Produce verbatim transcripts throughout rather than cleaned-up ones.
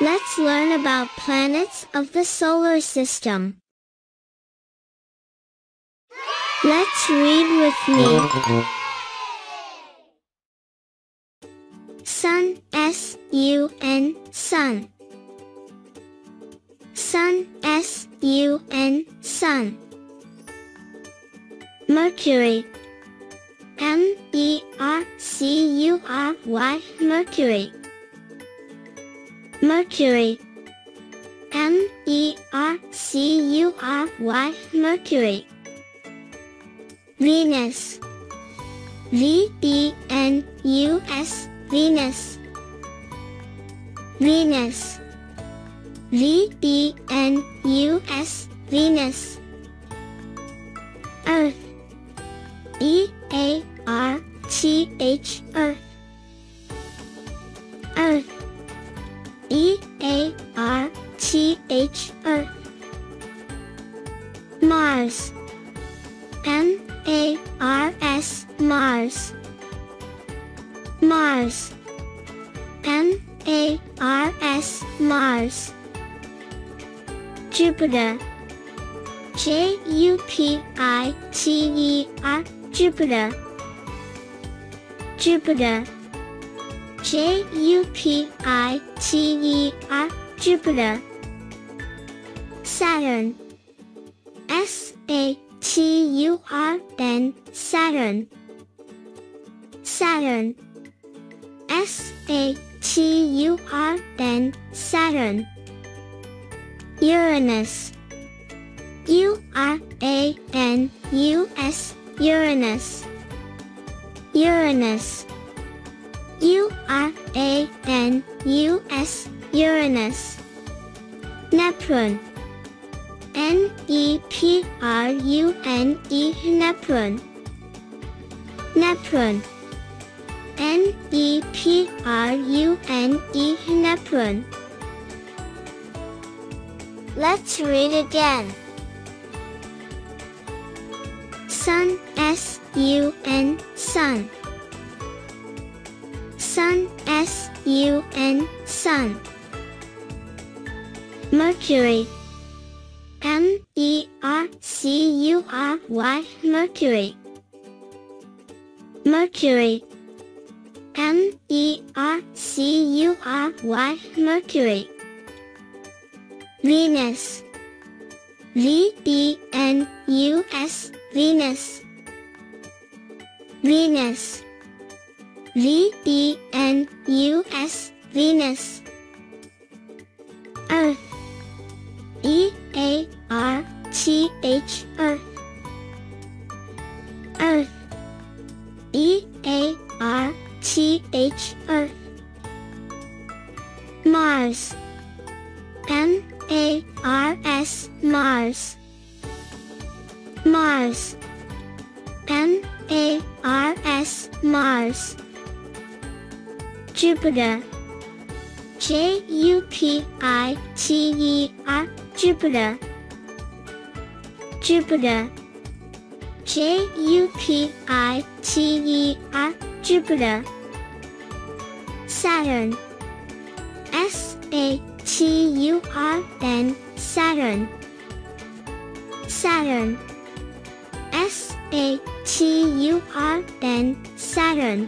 Let's learn about planets of the solar system. Let's read with me. Sun, S U N, Sun. Sun, S U N, Sun. Mercury, M E R C U R Y, Mercury. Mercury, M E R C U R Y, Mercury. Venus, V E N U S, Venus. Venus, V E N U S, Venus. Earth, E A R T H, Earth. Earth, E A R T H, Earth. Mars, M A R S, Mars. Mars, M A R S, Mars. Jupiter, J U P I T E R, Jupiter. Jupiter, J U P I T E R, Jupiter. Saturn, S A T U R N, Saturn. Saturn, S A T U R N, Saturn. Uranus, U R A N U S, Uranus. Uranus, U R A N U S, Uranus. Neptune, N E P R U N E, Neptune. Neptune, N E P R U N E, Neptune. Let's read again. Sun, S U N, Sun. Sun, S U N, Sun. Mercury, M E R C U R Y, Mercury. Mercury, M E R C U R Y, Mercury. Venus, V E N U S, Venus. Venus, V E N U S, Venus. Earth, E A R T H, Earth. Earth, E A R T H, Earth. Mars, M A R S, Mars. Mars, M A R S, Mars. Jupiter, J U P I T E R, Jupiter. Jupiter, J U P I T E R, Jupiter. Saturn, S A T U R N, Saturn. Saturn, S A T U R N, Saturn.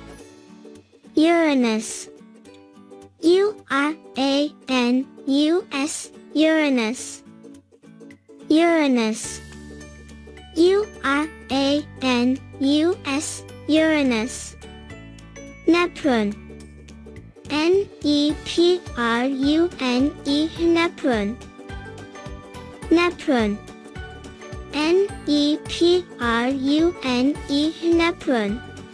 Uranus, U R A N U S, Uranus. Uranus, U R A N U S, Uranus. Neptune, N E P R U N E, Neptune. Neptune, N E P R U N E, Neptune.